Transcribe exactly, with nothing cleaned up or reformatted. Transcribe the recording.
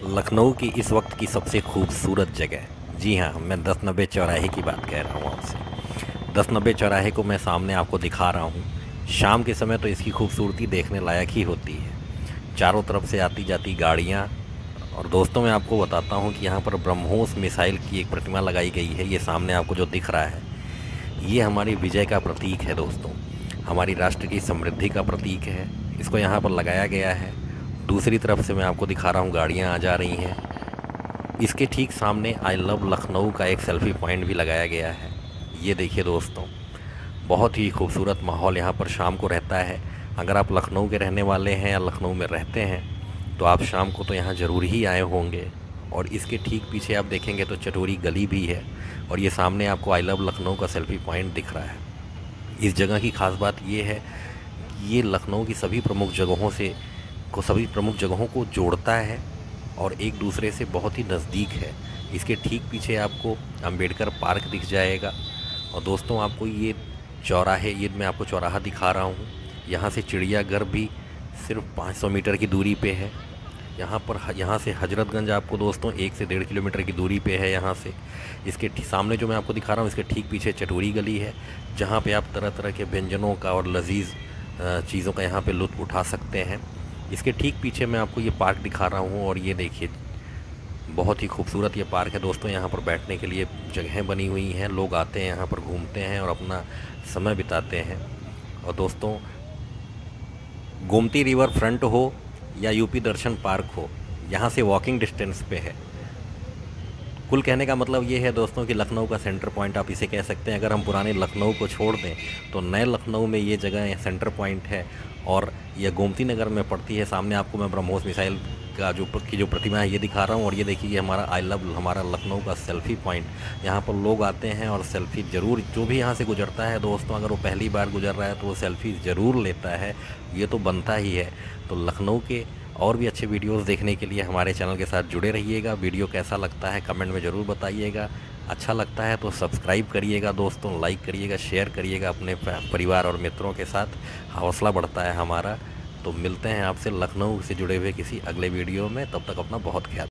लखनऊ की इस वक्त की सबसे खूबसूरत जगह, जी हाँ, मैं दस नब्बे चौराहे की बात कह रहा हूँ आपसे। दस नब्बे चौराहे को मैं सामने आपको दिखा रहा हूँ। शाम के समय तो इसकी खूबसूरती देखने लायक ही होती है। चारों तरफ से आती जाती गाड़ियाँ। और दोस्तों, मैं आपको बताता हूँ कि यहाँ पर ब्रह्मोस मिसाइल की एक प्रतिमा लगाई गई है। ये सामने आपको जो दिख रहा है, ये हमारी विजय का प्रतीक है दोस्तों। हमारी राष्ट्र की समृद्धि का प्रतीक है। इसको यहाँ पर लगाया गया है। दूसरी तरफ से मैं आपको दिखा रहा हूँ, गाड़ियाँ आ जा रही हैं। इसके ठीक सामने आई लव लखनऊ का एक सेल्फ़ी पॉइंट भी लगाया गया है। ये देखिए दोस्तों, बहुत ही खूबसूरत माहौल यहाँ पर शाम को रहता है। अगर आप लखनऊ के रहने वाले हैं या लखनऊ में रहते हैं तो आप शाम को तो यहाँ ज़रूर ही आए होंगे। और इसके ठीक पीछे आप देखेंगे तो चटोरी गली भी है। और ये सामने आपको आई लव लखनऊ का सेल्फ़ी पॉइंट दिख रहा है। इस जगह की ख़ास बात ये है कि ये लखनऊ की सभी प्रमुख जगहों से को सभी प्रमुख जगहों को जोड़ता है और एक दूसरे से बहुत ही नज़दीक है। इसके ठीक पीछे आपको अंबेडकर पार्क दिख जाएगा। और दोस्तों, आपको ये चौराहे, ये मैं आपको चौराहा दिखा रहा हूँ, यहाँ से चिड़ियाघर भी सिर्फ पाँच सौ मीटर की दूरी पे है। यहाँ पर यहाँ से हजरतगंज आपको दोस्तों एक से डेढ़ किलोमीटर की दूरी पे है यहाँ से। इसके सामने जो मैं आपको दिखा रहा हूँ, इसके ठीक पीछे चटोरी गली है, जहाँ पे आप तरह तरह के व्यंजनों का और लजीज चीज़ों का यहाँ पे लुत्फ़ उठा सकते हैं। इसके ठीक पीछे मैं आपको ये पार्क दिखा रहा हूँ। और ये देखिए, बहुत ही खूबसूरत ये पार्क है दोस्तों। यहाँ पर बैठने के लिए जगहें बनी हुई हैं। लोग आते हैं, यहाँ पर घूमते हैं और अपना समय बिताते हैं। और दोस्तों, गोमती रिवर फ्रंट हो या यूपी दर्शन पार्क हो, यहाँ से वॉकिंग डिस्टेंस पे है। कुल कहने का मतलब ये है दोस्तों कि लखनऊ का सेंटर पॉइंट आप इसे कह सकते हैं। अगर हम पुराने लखनऊ को छोड़ दें तो नए लखनऊ में ये जगह सेंटर पॉइंट है। और यह गोमती नगर में पड़ती है। सामने आपको मैं ब्रह्मोस मिसाइल का जो की जो प्रतिमा है ये दिखा रहा हूँ। और ये देखिए, ये हमारा आई लव हमारा लखनऊ का सेल्फ़ी पॉइंट। यहाँ पर लोग आते हैं और सेल्फ़ी ज़रूर, जो भी यहाँ से गुजरता है दोस्तों, अगर वो पहली बार गुजर रहा है तो वो सेल्फ़ी ज़रूर लेता है। ये तो बनता ही है। तो लखनऊ के और भी अच्छे वीडियोस देखने के लिए हमारे चैनल के साथ जुड़े रहिएगा। वीडियो कैसा लगता है कमेंट में ज़रूर बताइएगा। अच्छा लगता है तो सब्सक्राइब करिएगा दोस्तों, लाइक करिएगा, शेयर करिएगा अपने परिवार और मित्रों के साथ। हौसला बढ़ता है हमारा। तो मिलते हैं आपसे लखनऊ से जुड़े हुए किसी अगले वीडियो में। तब तक अपना बहुत ख्याल